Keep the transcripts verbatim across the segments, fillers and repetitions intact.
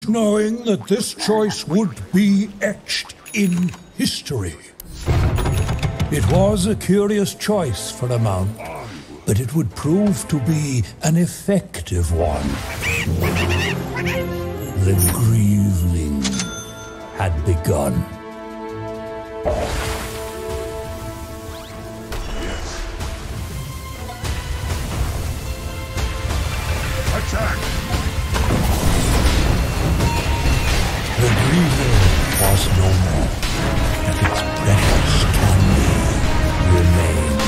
knowing that this choice would be etched in history. It was a curious choice for a mount, but it would prove to be an effective one. The Grieveling had begun. Attack! The Grieveling was no more, but its precious candy remained.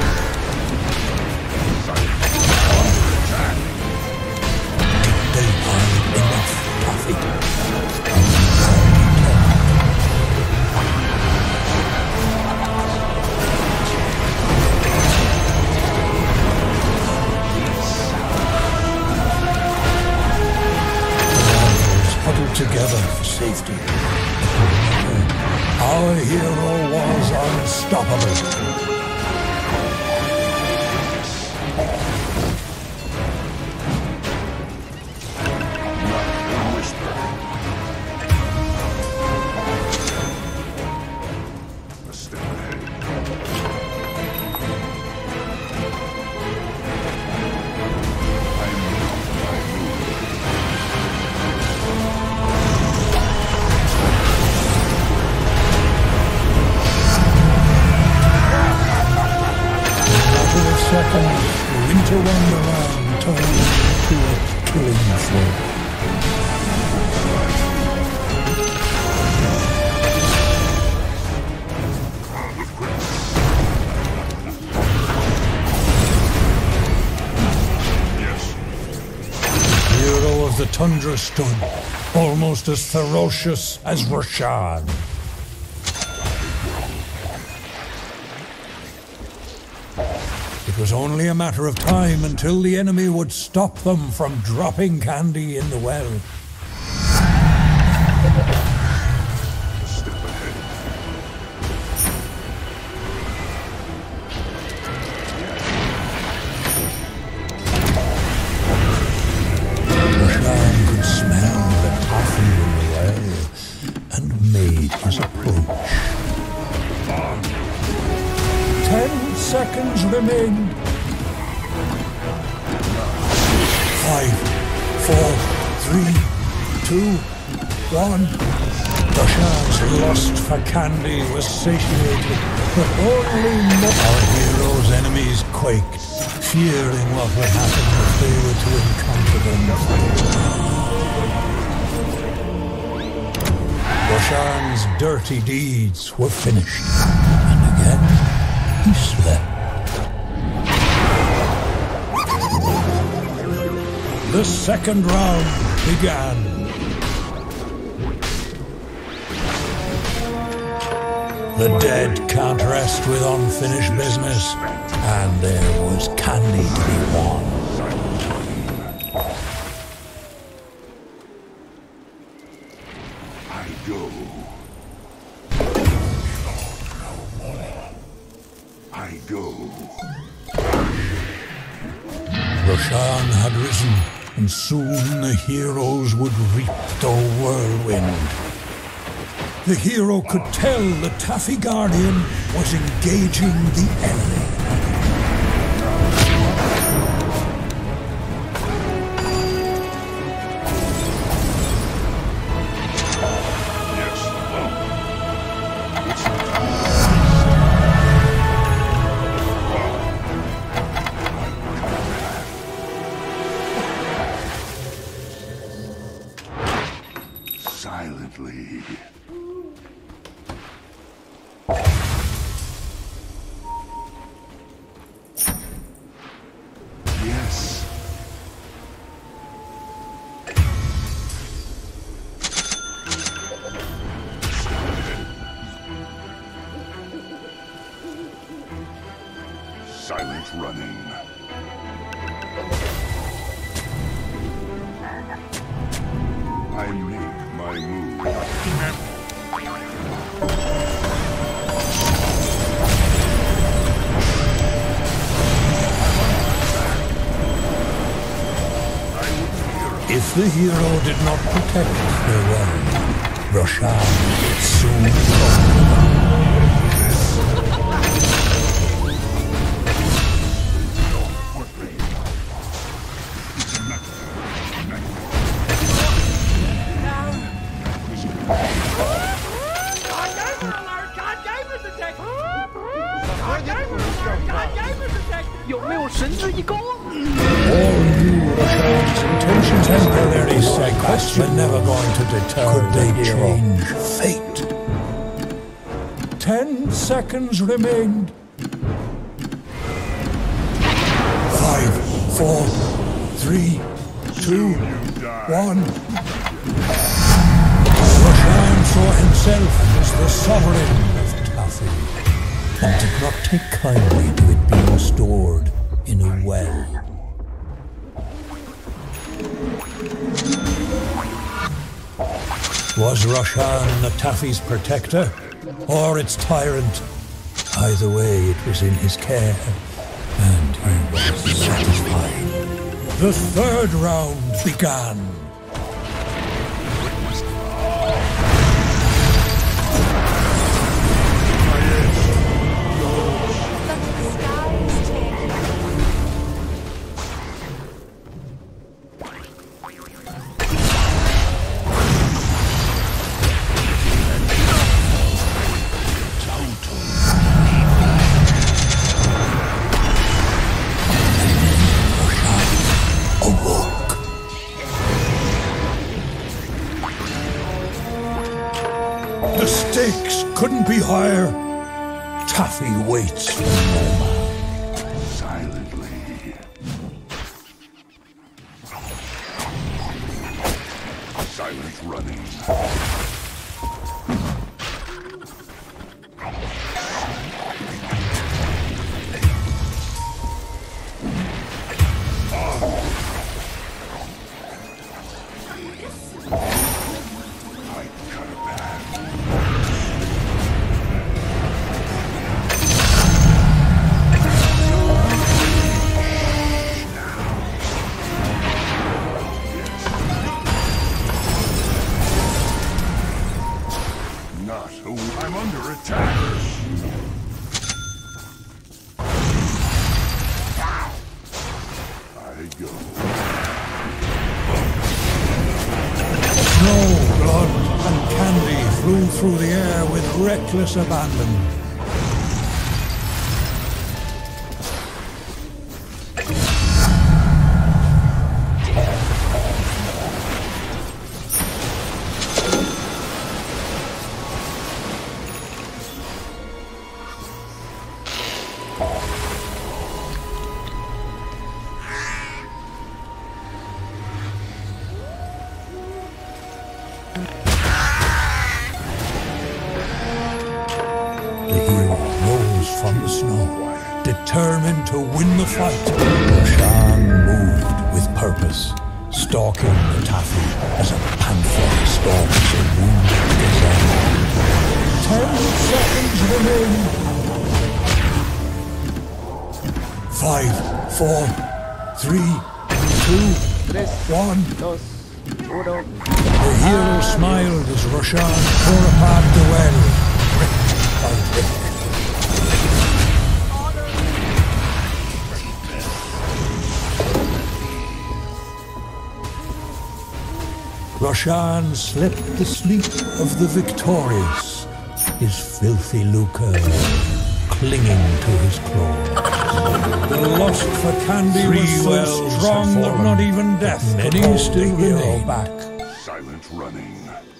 They had enough coffee. Huddled together for safety. Our hero was unstoppable. Seconds, Winter Wonderland turned into a killing floor. Yes. The hero of the tundra stood, almost as ferocious as Roshan. It was only a matter of time until the enemy would stop them from dropping candy in the well. Step ahead. Roshan could smell the toffee in the well and made his approach. Ten seconds remain. Five, four, three, two, one. Roshan's lust for candy was satiated, but only more. Our hero's enemies quaked, fearing what would happen if they were to encounter them. Roshan's dirty deeds were finished, and again he slept. The second round began. The dead can't rest with unfinished business, and there was candy to be won. I go. I go. Roshan had risen, and soon the heroes would reap the whirlwind. The hero could tell the Taffy Guardian was engaging the enemy. Silently. Yes. Silent running. I make my move. If the hero did not protect their well, Roshan would soon come. All knew Roshan's intentions and were very sacrifice were never going to deter. Could they change fate? Ten seconds remained. Five, four, three, two, one. Roshan saw himself as the sovereign of Taffy, and did not take kindly to it being stored in a well. Was Roshan the Taffy's protector, or its tyrant? Either way, it was in his care, and he was satisfied. The third round began. The stakes couldn't be higher. Taffy waits for no man. Silently. Silent running. I'm under attack. I go. Snow, blood, and candy flew through the air with reckless abandon. The hero rose from the snow, determined to win the fight. Roshan moved with purpose, stalking the Taffy as a panther stalks a wounded gazelle. Ten seconds remain. Five, four, three, two, one. The hero smiled as Roshan tore apart the well. Roshan slept the sleep of the victorious, his filthy lucre clinging to his claws. The lust for candy Three was so strong that not even death many still remain back. Silent running.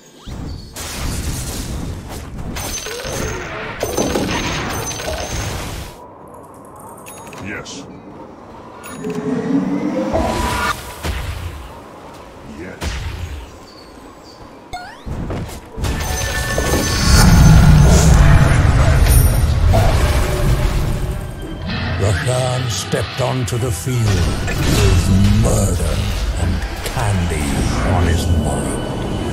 Yes. Yes. Roshan stepped onto the field with murder and candy on his mind.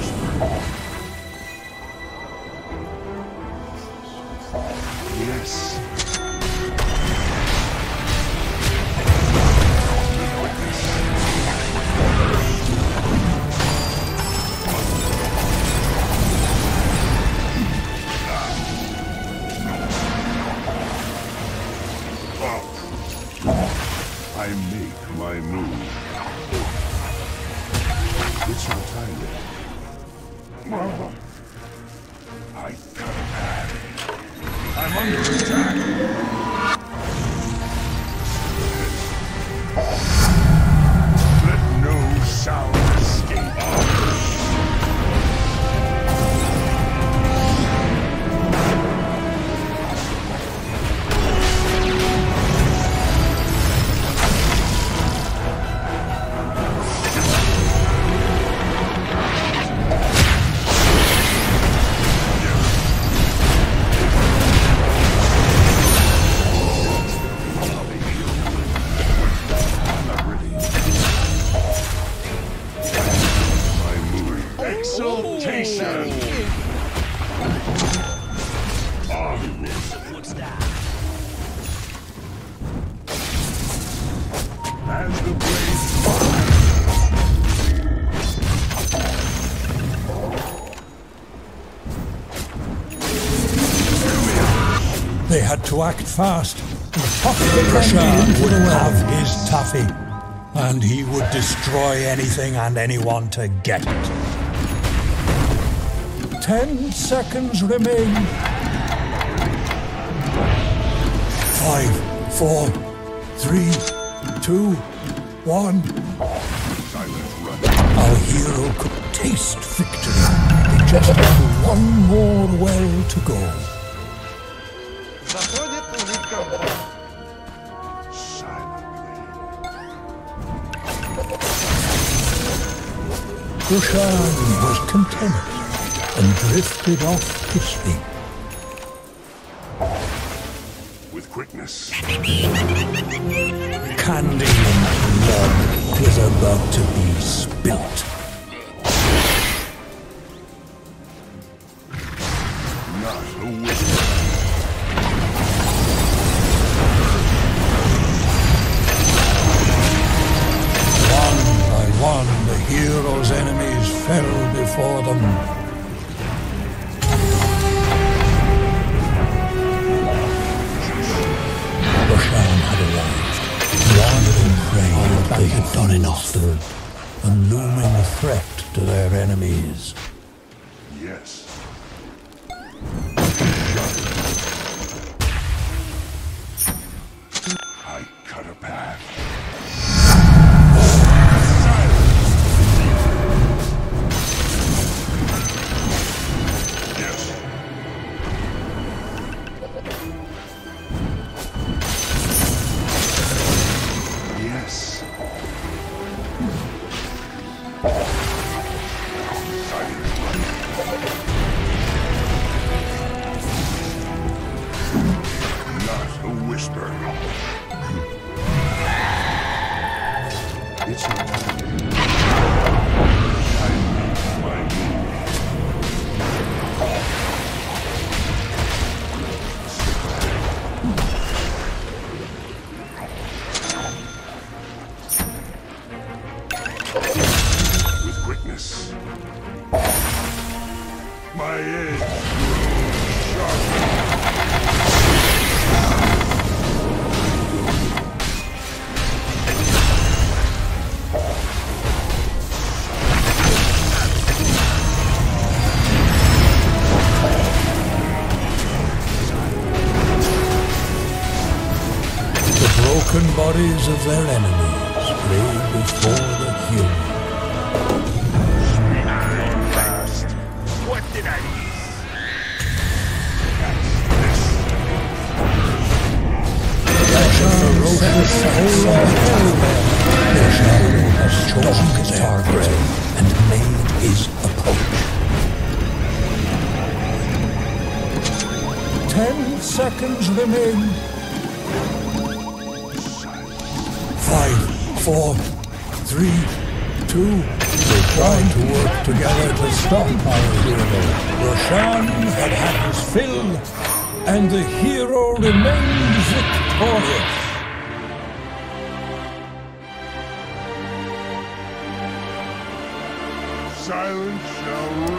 Yes. My move. It's not time yet. I cut a path. I'm under attack. Let no sound escape. Exaltation! As the blade They had to act fast. Roshan would have his taffy, and he would destroy anything and anyone to get it. Ten seconds remain. Five, four, three, two, one. silent running. Our hero could taste victory. He just had one more well to go. Silently. Roshan was content and drifted off to sleep. With quickness. Candy and blood was about to be spilt. Not a whisper. One by one, the hero's enemies fell before them. Roshan had arrived, wandering prey that they had done enough, stood, a looming threat to their enemies. Yes. I cut a path. Yes. Yes. Not a whisper. It's not time. I make my move. With quickness. My edge grows sharper. The broken bodies of their enemies lay before the hero. Fast. What did I miss? Ferocious soul of hellbent, their shadow has chosen his target and made his approach. Ten seconds remain. Five, four, three, two. They tried to work together to stop our hero. Roshan had had his fill, and the hero remained victorious. Silence shall